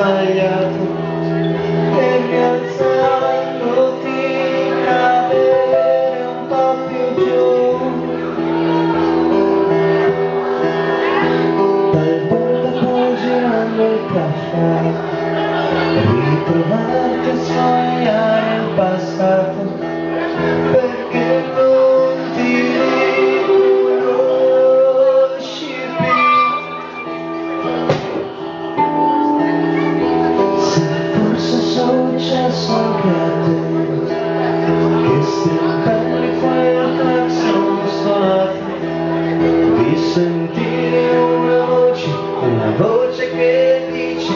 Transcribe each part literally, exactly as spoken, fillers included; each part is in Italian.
sbagliato e rialzandoti cadere un po' più giù dal portafoglio girando il caffè, ritrovarti a sognare il passato perché non ti riconosci più. Se forse è successo anche a te che stai quel clacson suonato, di sentire una voce, una voce che dice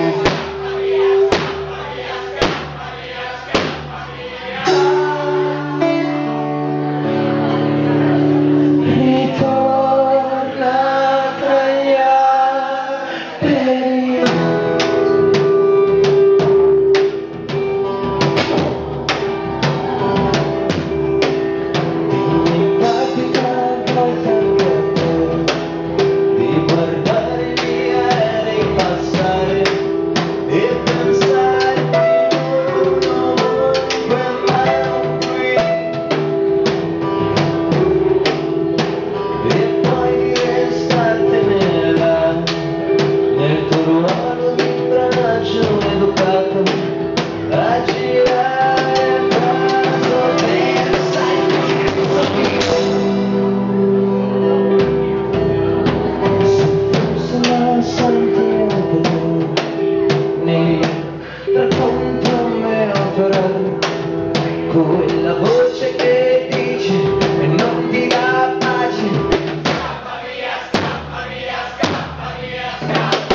quella voce che dice e non ti dà pace. Scappa via, scappa via, scappa via, scappa.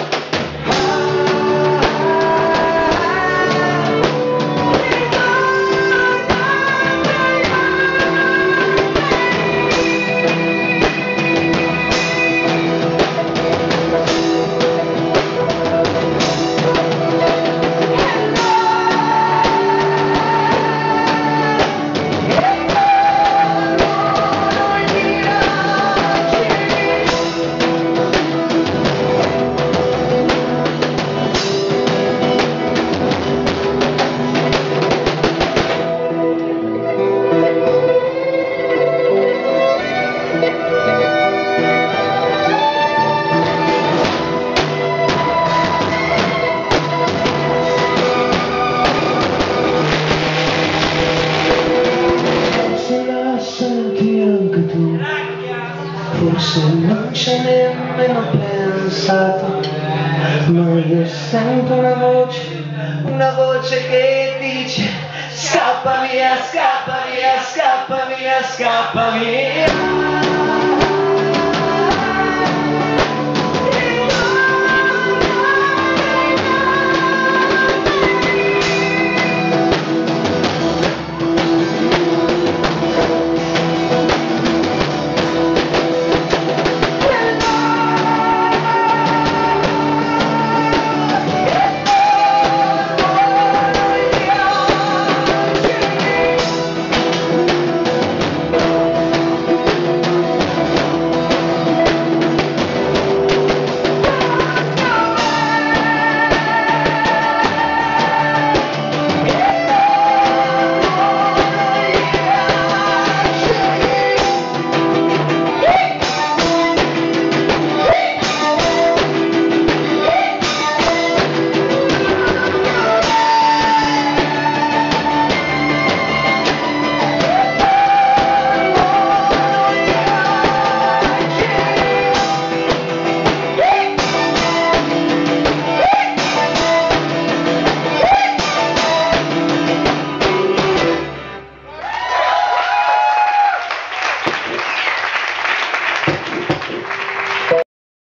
Forse non ci hai nemmeno pensato, ma io sento una voce, una voce che dice scappa via, scappa via, scappa via, scappa via.